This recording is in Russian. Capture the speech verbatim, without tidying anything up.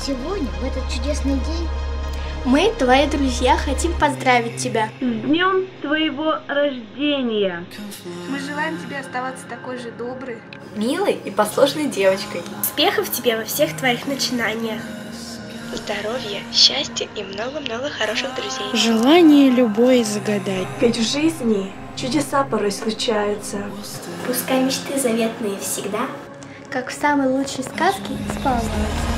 Сегодня, в этот чудесный день, мы, твои друзья, хотим поздравить тебя с днем твоего рождения. Мы желаем тебе оставаться такой же доброй, милой и послушной девочкой. Успехов тебе во всех твоих начинаниях. Здоровья, счастья и много-много хороших друзей. Желание любое загадать. Ведь в жизни чудеса порой случаются. Пускай мечты заветные всегда, как в самой лучшей сказке, исполняются.